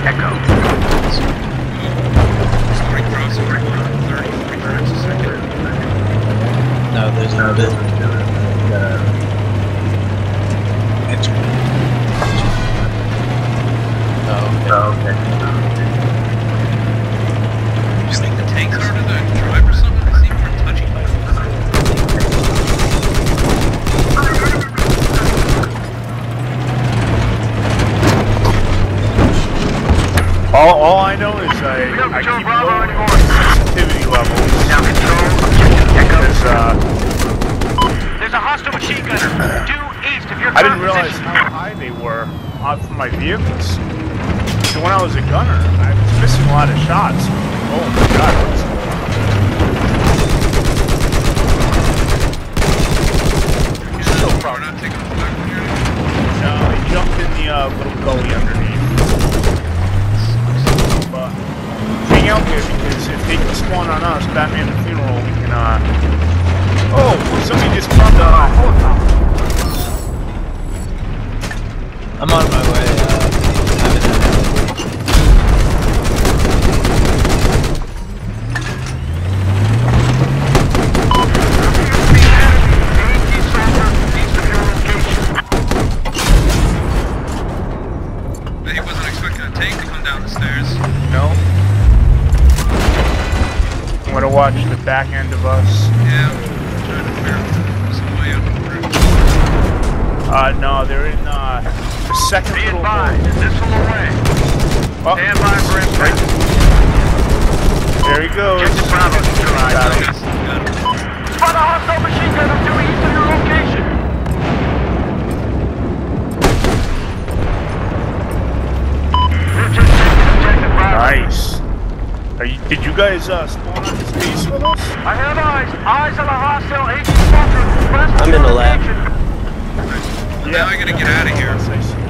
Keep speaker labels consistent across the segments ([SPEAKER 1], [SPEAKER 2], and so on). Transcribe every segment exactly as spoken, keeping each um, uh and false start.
[SPEAKER 1] Echo.
[SPEAKER 2] Starting crossing right now, thirty-three minutes a second.
[SPEAKER 3] No, there's no bit. Oh, okay.
[SPEAKER 2] You think the tank started to drive or something? It seemed more touchy.
[SPEAKER 4] All, all I know is I, I keep lowering sensitivity levels.
[SPEAKER 1] Now control, objective Echo.
[SPEAKER 4] Because, uh,
[SPEAKER 1] There's a hostile machine gunner due east of your
[SPEAKER 4] I didn't
[SPEAKER 1] current
[SPEAKER 4] realize
[SPEAKER 1] position.
[SPEAKER 4] how high they were out from my vehicles. So when I was a gunner, I was missing a lot of shots. Oh my god, what's going on?
[SPEAKER 2] No problem. We're not taking a flag from here.
[SPEAKER 4] No, he jumped in the uh, little gully underneath. But hang out there because if they can spawn on us, Batman the Funeral, we can, uh... Oh, somebody just found a helicopter.
[SPEAKER 3] I'm on my way. Uh, I'm in the
[SPEAKER 2] He wasn't expecting a tank to come down the stairs.
[SPEAKER 4] No. I'm gonna watch the back end of us.
[SPEAKER 2] Yeah, trying to figure out some way out of the room.
[SPEAKER 4] Uh, no, they're in, uh, the second
[SPEAKER 1] Be
[SPEAKER 4] little
[SPEAKER 1] advised, missile away.
[SPEAKER 4] Oh,
[SPEAKER 1] Stand by for impact.
[SPEAKER 4] there he goes.
[SPEAKER 1] Objective Bravo
[SPEAKER 4] Got him.
[SPEAKER 1] neutralized.
[SPEAKER 2] Yes, got him.
[SPEAKER 1] Spot a hostile machine gunner due east of your location. We're just taking objective Bravo.
[SPEAKER 4] Nice. Are you, did you guys, uh, spawn on this base with us?
[SPEAKER 1] I have eyes. Eyes on the hostile H E Soldier. West of
[SPEAKER 3] I'm in
[SPEAKER 1] your
[SPEAKER 3] the lab.
[SPEAKER 1] location.
[SPEAKER 2] Now I gotta get out of here.
[SPEAKER 4] Yes, I see.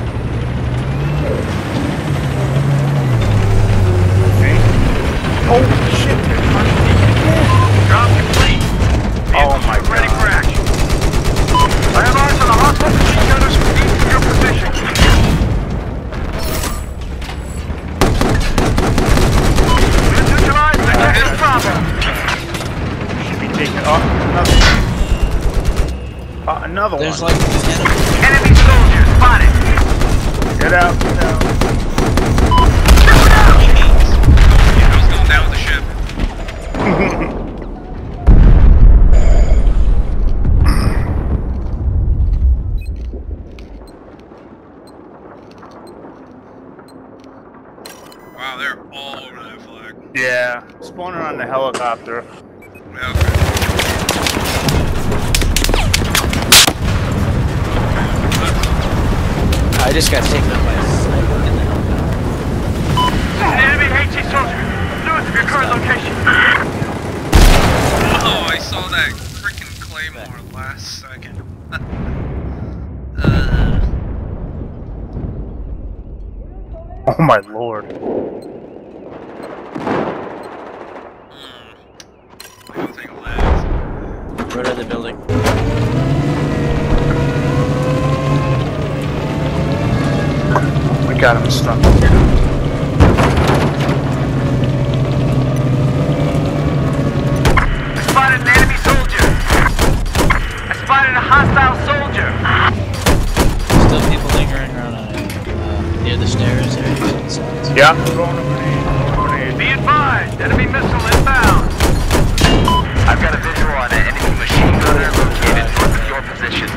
[SPEAKER 4] Okay. Oh, shit, they're trying to take it again.
[SPEAKER 1] Drop complete.
[SPEAKER 4] Oh my
[SPEAKER 1] Ready
[SPEAKER 4] God.
[SPEAKER 1] for action. I have eyes on the hostile machine gunners east of your position. Neutralize objective Bravo.
[SPEAKER 4] Should be taking off another one. Uh, another
[SPEAKER 3] There's
[SPEAKER 4] one.
[SPEAKER 3] like ten.
[SPEAKER 1] Enemy soldier spotted.
[SPEAKER 4] Get out, get out.
[SPEAKER 2] Yeah, I was going down with the ship. Wow, they're all over that flag.
[SPEAKER 4] Yeah, spawner on the helicopter.
[SPEAKER 2] Yeah, okay.
[SPEAKER 3] I just got taken out by a sniper in the helicopter.
[SPEAKER 1] An enemy H E soldier north of your current location.
[SPEAKER 2] Oh, I saw that freaking claymore last second. uh,
[SPEAKER 4] Oh my lord.
[SPEAKER 2] hmm. I don't think it lands.
[SPEAKER 3] Right in the building.
[SPEAKER 4] We got him stuck.
[SPEAKER 1] I spotted an enemy soldier. I spotted a hostile soldier.
[SPEAKER 3] Still people lingering around on it. Uh, near the stairs there.
[SPEAKER 4] Yeah, throwing a grenade, throwing a grenade.
[SPEAKER 1] Be advised, enemy missile inbound. I've got a visual on an enemy machine gunner located north of your position.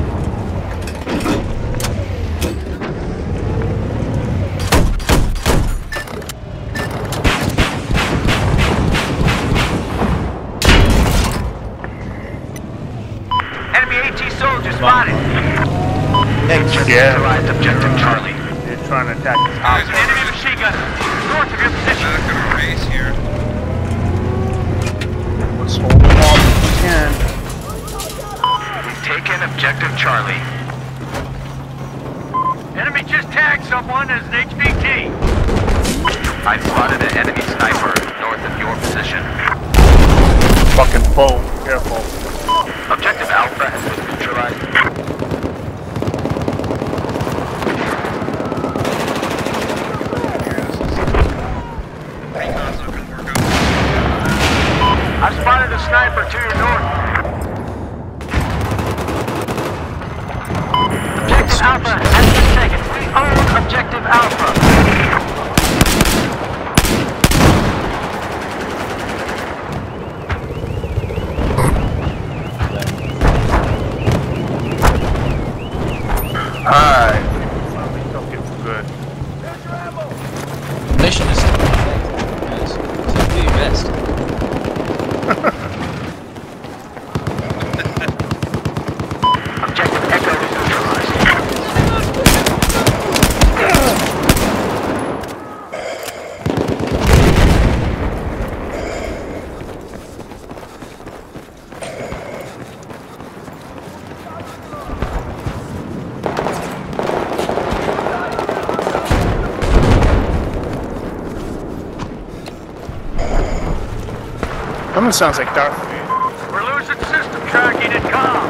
[SPEAKER 1] Enemy AT soldier spotted.
[SPEAKER 4] Yeah.
[SPEAKER 1] Neutralized objective Charlie.
[SPEAKER 4] They're trying to attack the top.
[SPEAKER 1] There's an enemy machine gunner north of your position.
[SPEAKER 2] Back at our base here.
[SPEAKER 4] Let's hold them off if we can.
[SPEAKER 1] We've taken objective Charlie. Enemy just tagged someone as an H V T. I spotted an enemy sniper north of your position.
[SPEAKER 4] Fucking bow, careful.
[SPEAKER 1] Objective Alpha has been neutralized.
[SPEAKER 2] Yes.
[SPEAKER 1] sniper to your north. Objective Alpha has been taken. We own Objective Alpha.
[SPEAKER 4] Alright. Finally took it for good.
[SPEAKER 3] Mission is still perfect, guys. So do your best.
[SPEAKER 1] Objective Echo is neutralized.
[SPEAKER 4] Almost sounds like Darth Vader.
[SPEAKER 1] We're losing system tracking at comm.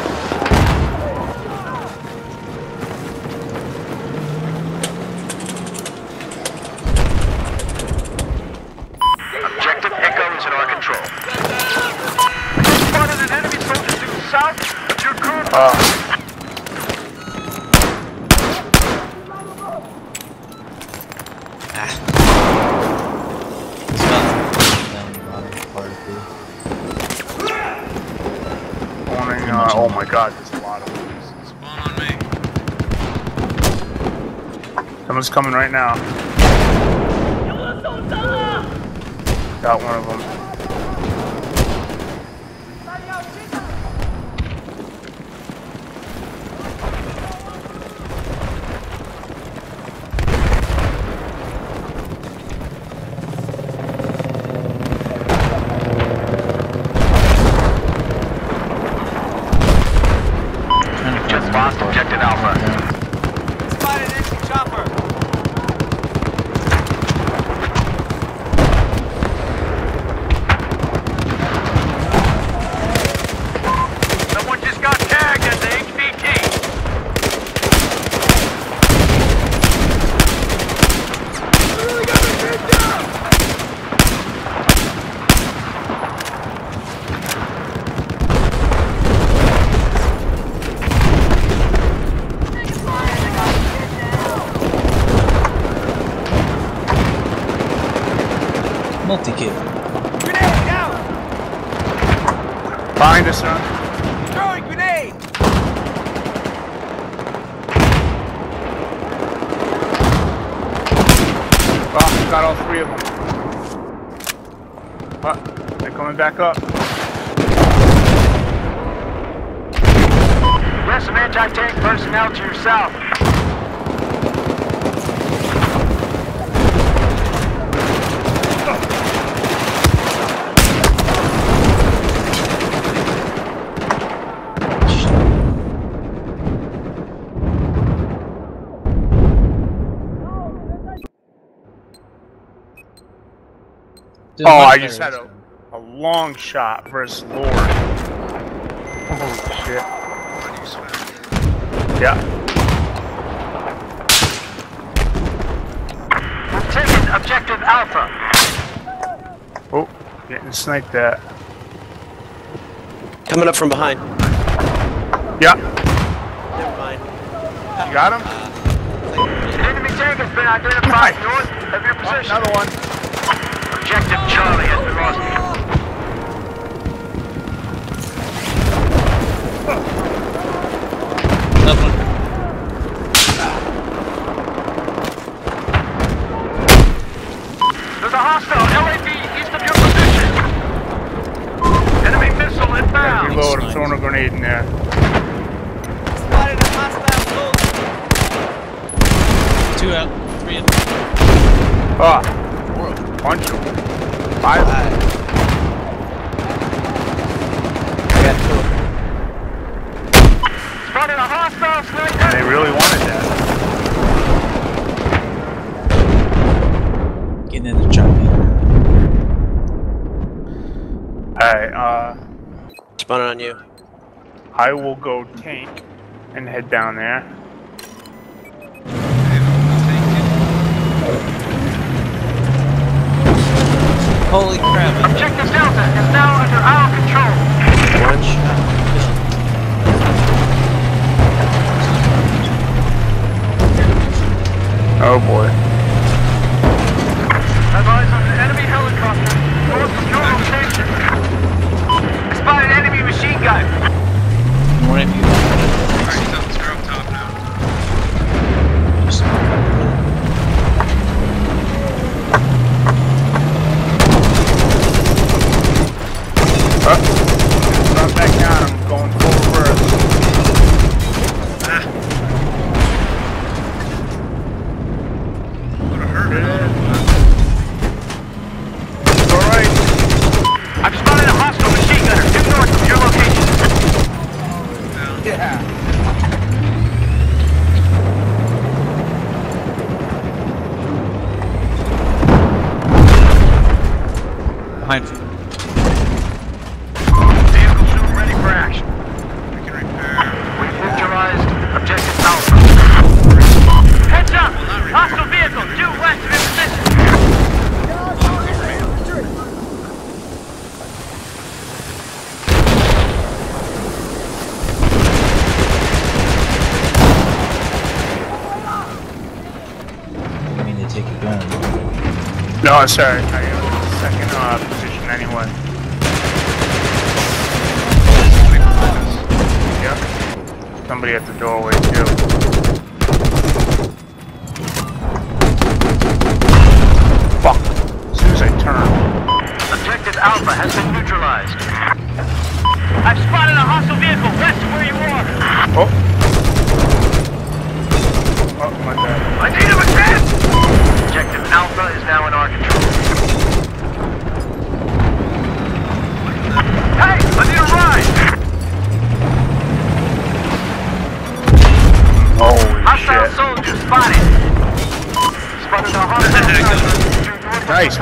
[SPEAKER 1] Objective Echo is in our control. We spotted an enemy soldier to the south of your group.
[SPEAKER 4] Uh,
[SPEAKER 3] It's about down the bottom part of
[SPEAKER 4] spawning, uh, oh my god, there's a lot of them.
[SPEAKER 2] Spawn on me.
[SPEAKER 4] Someone's coming right now. Got one of them.
[SPEAKER 1] Just lost Objective Alpha.
[SPEAKER 2] Spotted enemy chopper.
[SPEAKER 1] Someone just got tagged as the H V T.
[SPEAKER 3] multi-kill.
[SPEAKER 2] Grenade out!
[SPEAKER 4] Behind us, son.
[SPEAKER 2] Throwing grenade!
[SPEAKER 4] Oh, got all three of them. What? They're coming back up.
[SPEAKER 1] You have some anti-tank personnel to your south.
[SPEAKER 3] Dude,
[SPEAKER 4] Oh,
[SPEAKER 3] much
[SPEAKER 4] I just had
[SPEAKER 3] better
[SPEAKER 4] a, a long shot versus Lord. Holy shit. Yeah.
[SPEAKER 1] We've taken Objective Alpha.
[SPEAKER 4] Oh, getting sniped at.
[SPEAKER 5] Coming up from behind.
[SPEAKER 4] Yeah.
[SPEAKER 5] Never mind.
[SPEAKER 4] You got him?
[SPEAKER 1] An enemy tank has been identified
[SPEAKER 4] Nice.
[SPEAKER 1] north of your
[SPEAKER 4] Oh,
[SPEAKER 1] position.
[SPEAKER 4] another one.
[SPEAKER 1] Objective Charlie has been lost.
[SPEAKER 3] Another one.
[SPEAKER 1] There's a hostile L A V east of your position. Enemy missile inbound.
[SPEAKER 4] Reload, I'm throwing a grenade in there.
[SPEAKER 2] Spotted a hostile soldier.
[SPEAKER 3] Two out, three in.
[SPEAKER 4] Ah. Punch him. Five.
[SPEAKER 5] I got two.
[SPEAKER 1] Spotted a hostile
[SPEAKER 4] They
[SPEAKER 1] sniper.
[SPEAKER 4] really wanted that.
[SPEAKER 3] Getting in the chopper.
[SPEAKER 4] Alright, uh,
[SPEAKER 5] Spawning on you.
[SPEAKER 4] I will go tank and head down there.
[SPEAKER 3] Holy crap.
[SPEAKER 1] Objective Delta is now under our
[SPEAKER 4] Oh boy.
[SPEAKER 1] Have eyes on an enemy helicopter. North of your location. Spotted enemy machine gun.
[SPEAKER 3] What have you
[SPEAKER 2] Alright, so they're up top now.
[SPEAKER 4] Oh. Drop back down. I'm going full reverse.
[SPEAKER 2] Ah. Would have hurt it.
[SPEAKER 4] It's alright.
[SPEAKER 1] I've spotted a hostile machine gunner due north of your location.
[SPEAKER 2] Down.
[SPEAKER 4] Yeah.
[SPEAKER 3] behind you?
[SPEAKER 1] Vehicle suit ready for action.
[SPEAKER 2] We can repair.
[SPEAKER 1] We've neutralized objective Alpha. Heads up! Hostile vehicle due west of your position.
[SPEAKER 3] I mean, they take your gun.
[SPEAKER 4] No, sorry. I am in the second uh, position anyway. Yep. Somebody at the doorway too. Fuck. As soon as I turn.
[SPEAKER 1] Objective Alpha has been neutralized. I've spotted a hostile vehicle west of where you are.
[SPEAKER 4] Oh. Oh, my bad.
[SPEAKER 1] I need him again! Objective Alpha is now in our control. Hey! I need a ride!
[SPEAKER 4] Holy
[SPEAKER 1] Hostile
[SPEAKER 4] shit.
[SPEAKER 1] soldier spotted! Spotted a hostile
[SPEAKER 4] Nice.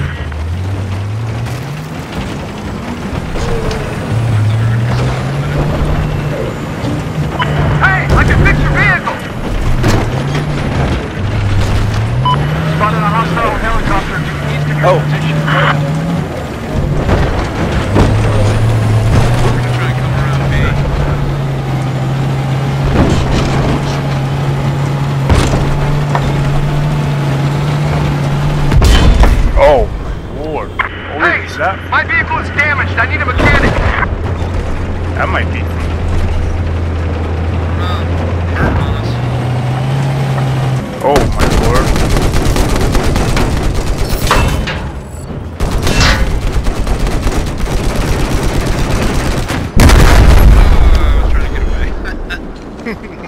[SPEAKER 1] Hey! I can fix your vehicle! Spotted a hostile helicopter to east of your
[SPEAKER 4] Oh.
[SPEAKER 1] position.
[SPEAKER 2] We're gonna try and come around B.
[SPEAKER 4] Oh, my lord. Holy
[SPEAKER 1] Hey!
[SPEAKER 4] is that?
[SPEAKER 1] My vehicle is damaged. I need a mechanic.
[SPEAKER 4] That might be.
[SPEAKER 2] Around. Hurt on us.
[SPEAKER 4] Oh, my lord.
[SPEAKER 2] Oh, I was trying to get away.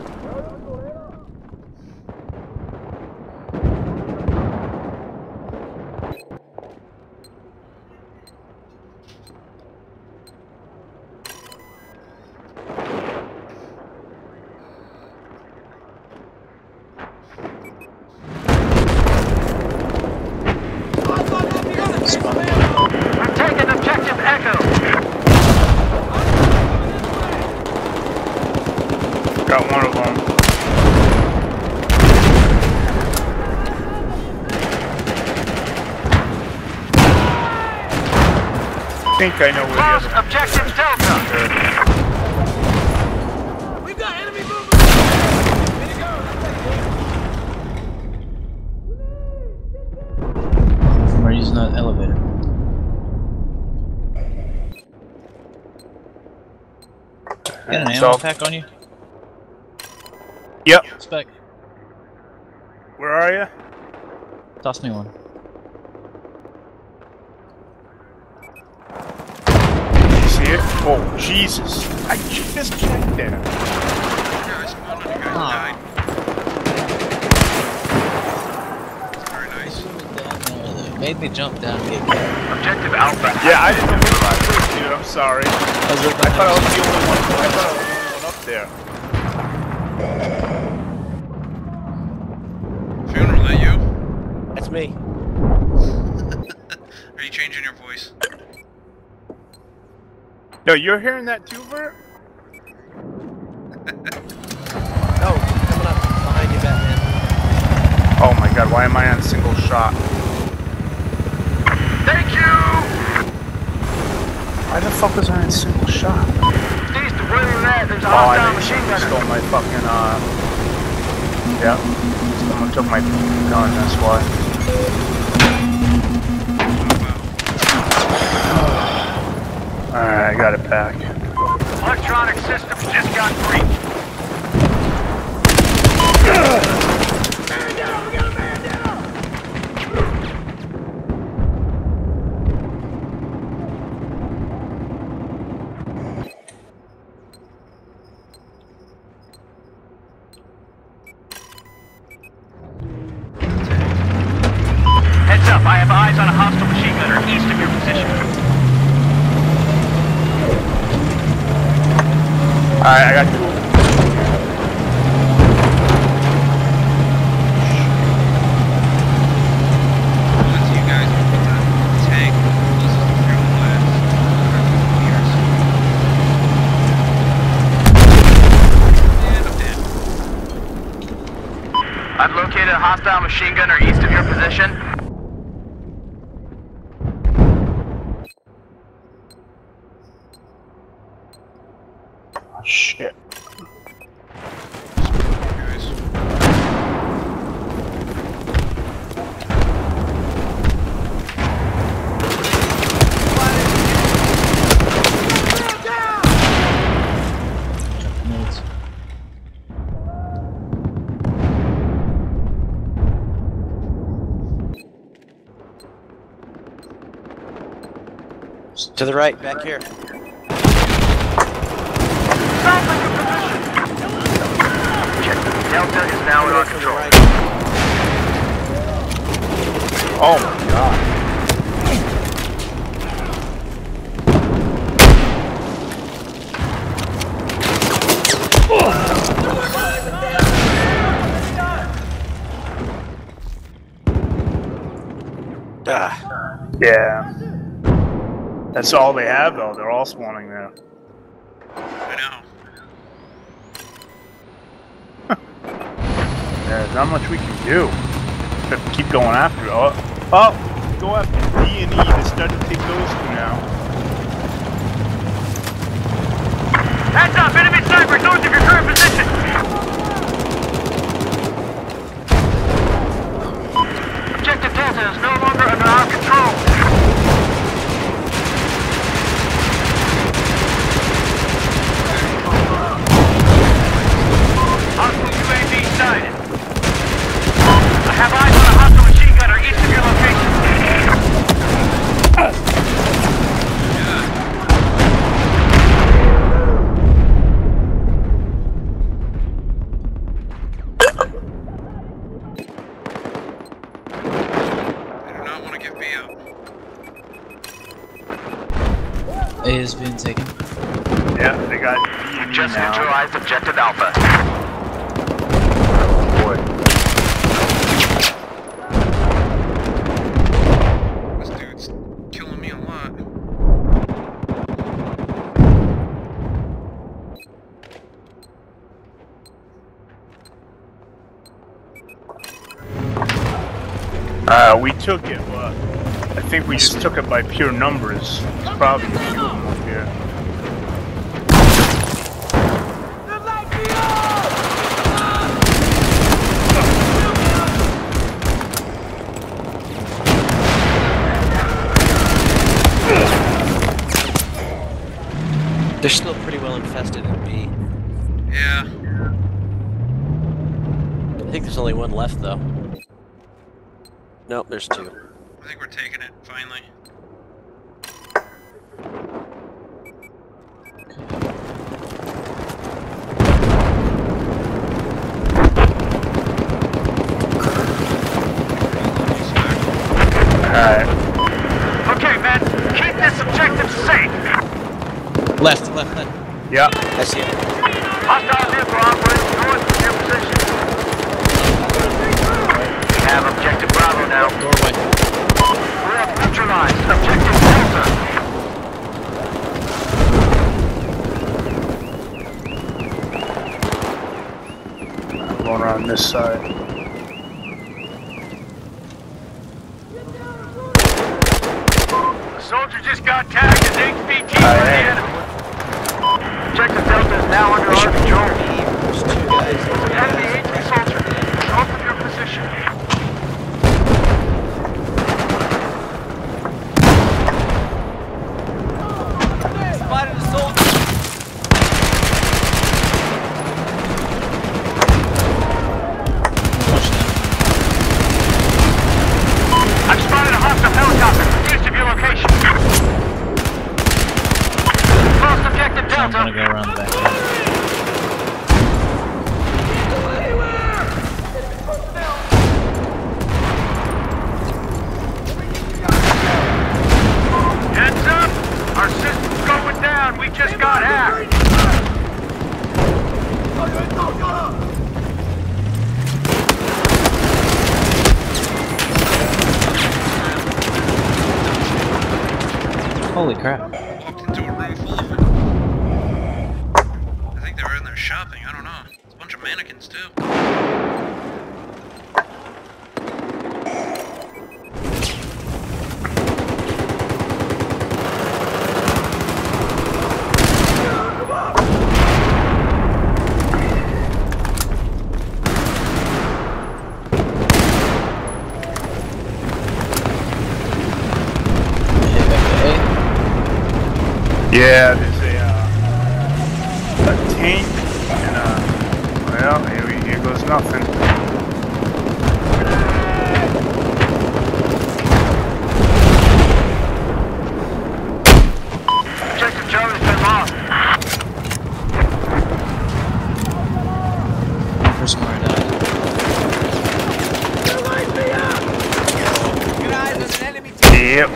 [SPEAKER 1] We've taken objective Echo.
[SPEAKER 4] Got one of them. I think I know where the
[SPEAKER 1] Lost
[SPEAKER 4] other one
[SPEAKER 1] objective Delta.
[SPEAKER 3] We're using that elevator. Got an ammo
[SPEAKER 4] So-
[SPEAKER 3] pack on you?
[SPEAKER 4] Yep.
[SPEAKER 3] Spec.
[SPEAKER 4] Where are you?
[SPEAKER 3] Toss me one.
[SPEAKER 4] You see it? Oh, Jesus. I just checked that.
[SPEAKER 2] Yeah, I spawned on you guys.
[SPEAKER 3] Aw.
[SPEAKER 2] Died. That's very nice.
[SPEAKER 3] They made me jump down and get killed.
[SPEAKER 1] Objective Alpha.
[SPEAKER 4] Yeah, I didn't know where I was, dude. I'm sorry.
[SPEAKER 3] I was
[SPEAKER 4] I thought I was the only one. I thought I was the only one up there.
[SPEAKER 2] Funeral, that you?
[SPEAKER 5] That's me.
[SPEAKER 2] Are you changing your voice?
[SPEAKER 4] No, you're hearing that too, Bert?
[SPEAKER 5] No, coming up behind you, Batman.
[SPEAKER 4] Oh my god, why am I on single shot?
[SPEAKER 1] Thank you.
[SPEAKER 4] Why the fuck was I on single shot?
[SPEAKER 1] East of where you're at, there's a
[SPEAKER 4] Oh, I
[SPEAKER 1] hostile
[SPEAKER 4] think
[SPEAKER 1] machine
[SPEAKER 4] somebody
[SPEAKER 1] gunner.
[SPEAKER 4] stole my fucking, uh... Yeah. Someone took my gun, that's why. Alright, I got it back.
[SPEAKER 1] Electronic systems just got breached. Man down! We got a man down! Heads up, I have eyes on a hostile machine gunner east of your position.
[SPEAKER 4] Alright, I got two.
[SPEAKER 2] Once you guys are put that tank, this is the real last years. And I'm dead.
[SPEAKER 1] I've located a hostile machine gunner east of your position.
[SPEAKER 4] Oh, shit.
[SPEAKER 2] Guys.
[SPEAKER 3] Notes.
[SPEAKER 5] To the right, back here.
[SPEAKER 1] Delta is now in our
[SPEAKER 5] To the
[SPEAKER 1] control.
[SPEAKER 5] right.
[SPEAKER 4] Oh my god.
[SPEAKER 5] Ah.
[SPEAKER 4] Yeah. That's all they have though, they're all spawning there.
[SPEAKER 2] I know.
[SPEAKER 4] There's not much we can do. Except keep going after it. Oh, oh, go after D and E. They start to take those two now.
[SPEAKER 1] Heads up, enemy sniper north of your current position. Objective Delta is no longer under our control. Hostile U A V sighted. I have eyes on a hostile machine gunner east of your location.
[SPEAKER 2] I do not want to give B up.
[SPEAKER 3] A is being taken.
[SPEAKER 4] Yeah, they got D
[SPEAKER 1] You
[SPEAKER 4] and E
[SPEAKER 1] just
[SPEAKER 4] now.
[SPEAKER 1] neutralized Objective Alpha.
[SPEAKER 4] Boy.
[SPEAKER 2] This dude's killing me a lot.
[SPEAKER 4] Uh, we took it, but I think we just took it by pure numbers. There's probably a few of them up here.
[SPEAKER 5] They're still pretty well infested in B.
[SPEAKER 2] Yeah.
[SPEAKER 5] I think there's only one left though. Nope, there's two.
[SPEAKER 2] I think we're taking it, finally.
[SPEAKER 4] Alright.
[SPEAKER 1] Okay, men, keep this objective safe.
[SPEAKER 3] Left, left, left.
[SPEAKER 4] Yeah.
[SPEAKER 5] I see it.
[SPEAKER 1] Hostile vehicle operating north of your position. We have objective Bravo now.
[SPEAKER 3] Doorway.
[SPEAKER 1] We have neutralized objective Delta.
[SPEAKER 4] Going around this side.
[SPEAKER 1] The soldier just got tagged as H V T by
[SPEAKER 4] Aye,
[SPEAKER 1] the
[SPEAKER 4] aye.
[SPEAKER 1] enemy. Objective Delta is now under our control.
[SPEAKER 5] There's two guys.
[SPEAKER 1] Enemy H V soldier.
[SPEAKER 4] location.
[SPEAKER 1] Spotted a soldier. I've spotted a hostile helicopter. East of your location. Lost objective
[SPEAKER 3] So I'm
[SPEAKER 1] Delta.
[SPEAKER 3] gonna go around the back end.
[SPEAKER 1] Heads up! Our system's going down. We just got hacked.
[SPEAKER 3] Holy crap.
[SPEAKER 2] Walked into a room full of it. I think they were in there shopping, I don't know. It's a bunch of mannequins too.
[SPEAKER 4] Yeah, there's a, uh, a tank and uh well, here, here goes nothing.
[SPEAKER 1] Objective Charlie's been lost.
[SPEAKER 3] Person where I died.
[SPEAKER 1] Good eyes on an enemy team.
[SPEAKER 4] Yep.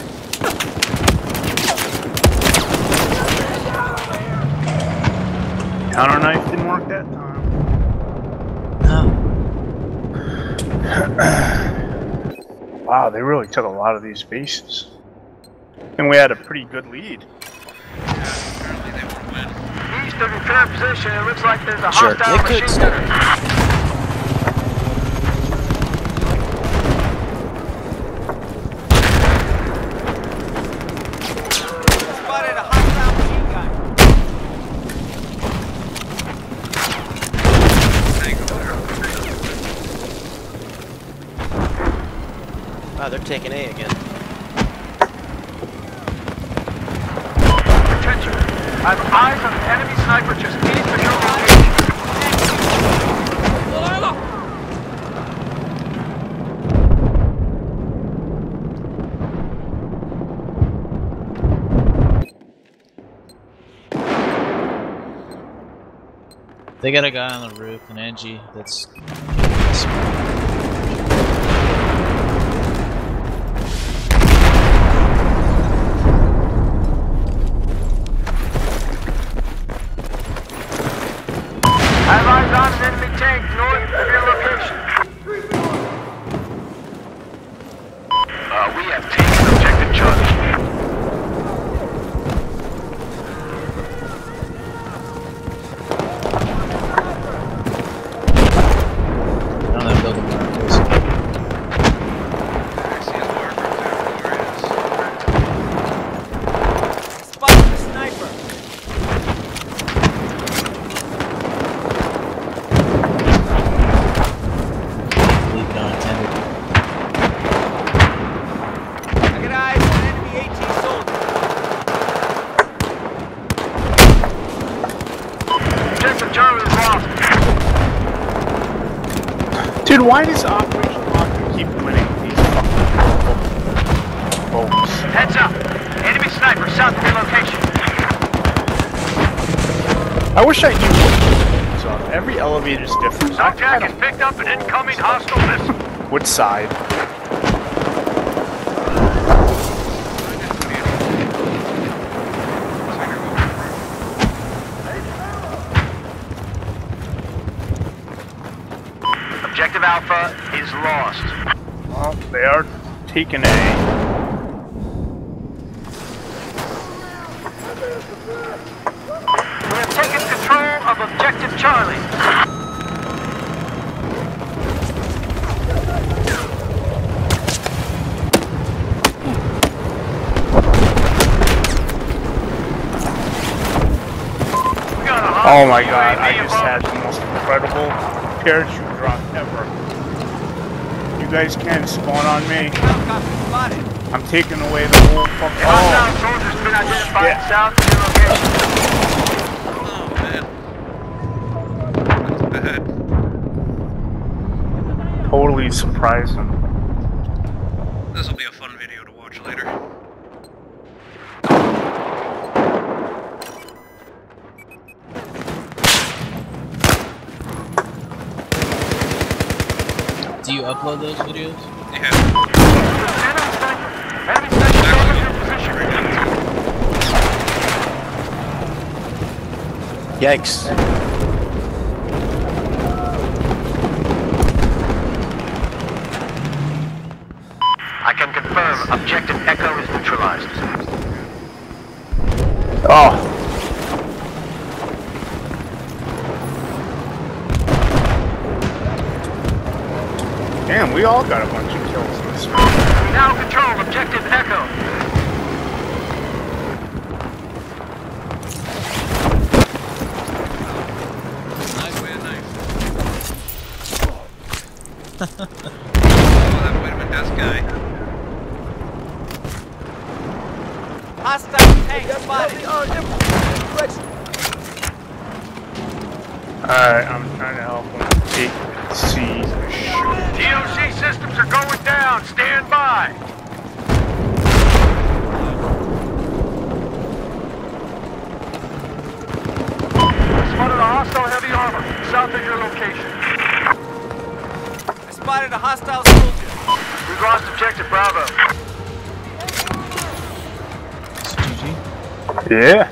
[SPEAKER 4] Counter knife didn't work that time.
[SPEAKER 3] No.
[SPEAKER 4] Wow, they really took a lot of these bases. And we had a pretty good lead.
[SPEAKER 2] Yeah, apparently they won't win.
[SPEAKER 1] East of your current position, it looks like there's a
[SPEAKER 3] Sure,
[SPEAKER 1] hostile
[SPEAKER 3] they could
[SPEAKER 1] machine
[SPEAKER 3] still-
[SPEAKER 1] gunner. Spotted a hostile machine gun.
[SPEAKER 2] Tank over there.
[SPEAKER 5] Wow, they're taking A again.
[SPEAKER 1] Attention. I have eyes on an enemy sniper just east of your location.
[SPEAKER 3] They got a guy on the roof, an Angie that's.
[SPEAKER 1] I have eyes on an enemy tank north of your location. Uh, we have taken objective Charlie.
[SPEAKER 3] On that building where I was.
[SPEAKER 2] I see a marker there where it is.
[SPEAKER 1] Spotted the sniper.
[SPEAKER 3] Leave it unattended.
[SPEAKER 1] I got eyes on an enemy AT soldier. Objective Charlie is lost.
[SPEAKER 4] Dude, why does Operation Lockwood keep winning these fucking folks?
[SPEAKER 1] Heads up. Enemy sniper south of your location.
[SPEAKER 4] I wish I knew what so every elevator is different. I
[SPEAKER 1] Subjack has
[SPEAKER 4] kinda-
[SPEAKER 1] picked up an incoming hostile missile.
[SPEAKER 4] Which side?
[SPEAKER 1] Objective Alpha is lost.
[SPEAKER 4] Well, they are taking A.
[SPEAKER 1] We have taken control of Objective Charlie. We got a
[SPEAKER 4] Oh my god,
[SPEAKER 1] hostile
[SPEAKER 4] I
[SPEAKER 1] U A V
[SPEAKER 4] just
[SPEAKER 1] above
[SPEAKER 4] had the most incredible parachute drop ever. guys can, spawn on me.
[SPEAKER 2] Helicopter spotted.
[SPEAKER 4] I'm taking away the whole fucking...
[SPEAKER 1] Hostile
[SPEAKER 4] Oh!
[SPEAKER 1] soldiers been identified
[SPEAKER 4] Yeah.
[SPEAKER 1] south of your location.
[SPEAKER 2] Oh, man. That's bad.
[SPEAKER 4] Totally surprising.
[SPEAKER 2] This will be a fun video to watch later.
[SPEAKER 3] Do you upload those videos?
[SPEAKER 2] Yeah.
[SPEAKER 1] Enemy sniper. Enemy sniper over your position.
[SPEAKER 5] Yikes.
[SPEAKER 1] I can confirm objective Echo is neutralized.
[SPEAKER 4] Oh! Damn, we all got a bunch of kills in this round.
[SPEAKER 1] We now control objective Echo.
[SPEAKER 2] Nice, man, nice. Oh, that might have been this guy.
[SPEAKER 6] Hostile tank spotted.
[SPEAKER 4] Alright, I'm trying to help him take C.
[SPEAKER 1] T O C systems are going down. Stand by. Spotted a hostile heavy armor south of your location.
[SPEAKER 6] I spotted a hostile soldier.
[SPEAKER 1] We've lost objective Bravo.
[SPEAKER 3] G G.
[SPEAKER 4] Yeah.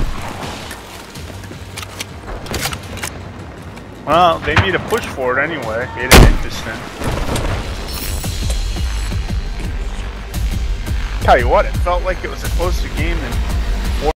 [SPEAKER 4] Well, they need a push for it anyway. Made it interesting. Tell you what, it felt like it was a closer game than